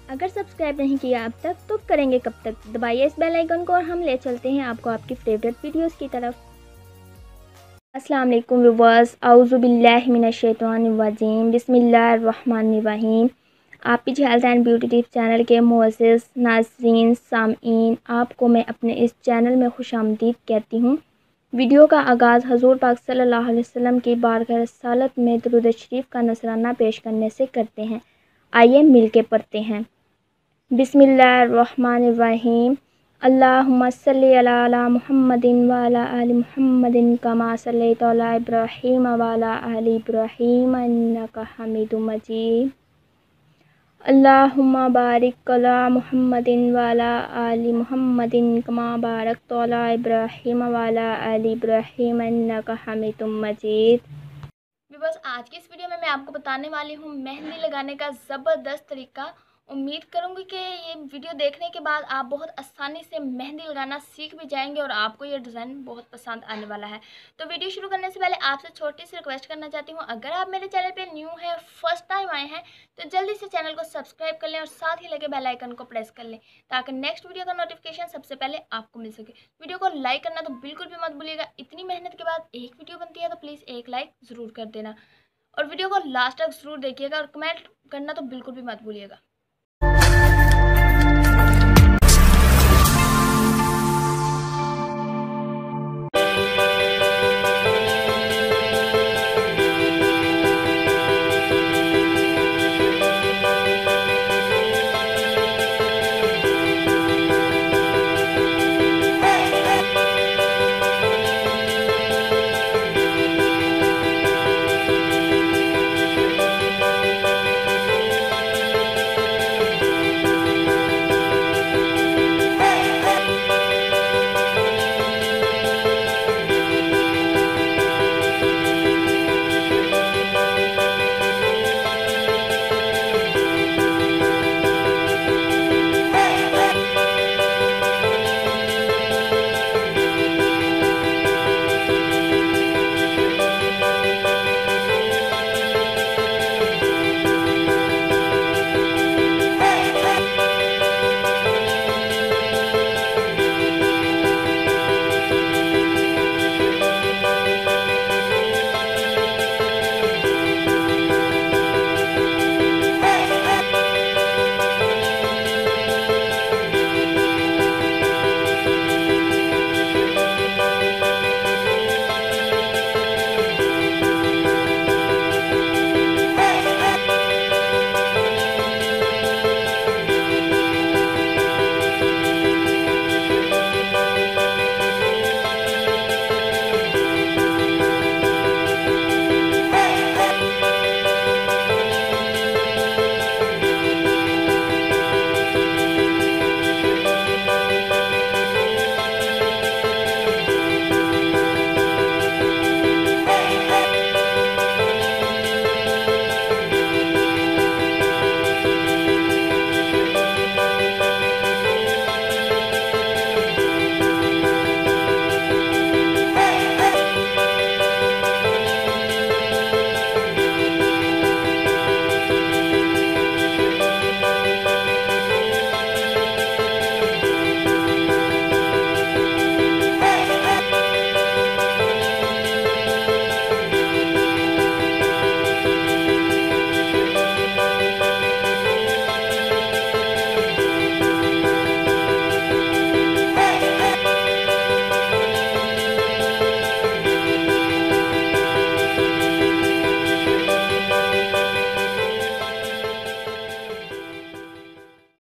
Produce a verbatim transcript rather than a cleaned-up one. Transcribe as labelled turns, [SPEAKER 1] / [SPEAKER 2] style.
[SPEAKER 1] अगर सब्सक्राइब नहीं किया अब तक तो करेंगे कब तक। दबाइए इस बेल आइकन को और हम ले चलते हैं आपको आपकी फेवरेट वीडियोस की तरफ। अस्सलाम वालेकुम व्यूअर्स, आऊज़ु बिल्लाहि मिनश शैतानिर रजीम, बिस्मिल्लाहिर रहमानिर रहीम। आपकी health and beauty tips channel के मुअज़्ज़िज़ नाज़रीन सामीन, आपको मैं अपने इस चैनल में खुशामदीद कहती हूँ। वीडियो का आगाज़ हुज़ूर पाक सल्लल्लाहु अलैहि वसल्लम की बारगाह रसालत में दुरूद शरीफ का नजराना पेश करने से करते हैं। आइए मिल के पढ़ते हैं। बिस्मिल्लाहिर्रहमानिर्रहीम। अल्लाहुम्मा सल्लि अला अला मुहम्मदिन व अला आलि मुहम्मदिन कमा सल्लैता अला इब्राहीम व अला आलि इब्राहीम इन्नका हमीदुम मजीद। अल्लाहुम्मा बारिक अला मुहम्मदिन व अला आलि मुहम्मदिन कमा बारकता अला इब्राहीम व अला आलि इब्राहीम इन्नका हमीदुम मजीद। बस आज की इस वीडियो में मैं आपको बताने वाली हूँ मेहंदी लगाने का ज़बरदस्त तरीका। उम्मीद करूँगी कि ये वीडियो देखने के बाद आप बहुत आसानी से मेहंदी लगाना सीख भी जाएंगे और आपको ये डिज़ाइन बहुत पसंद आने वाला है। तो वीडियो शुरू करने से पहले आपसे छोटी सी रिक्वेस्ट करना चाहती हूँ, अगर आप मेरे चैनल पे न्यू हैं, फर्स्ट टाइम आए हैं, तो जल्दी से चैनल को सब्सक्राइब कर लें और साथ ही लगे बेल आइकन को प्रेस कर लें ताकि नेक्स्ट वीडियो का नोटिफिकेशन सबसे पहले आपको मिल सके। वीडियो को लाइक करना तो बिल्कुल भी मत भूलिएगा। इतनी मेहनत के बाद एक वीडियो बनती है तो प्लीज़ एक लाइक ज़रूर कर देना और वीडियो को लास्ट तक ज़रूर देखिएगा और कमेंट करना तो बिल्कुल भी मत भूलिएगा।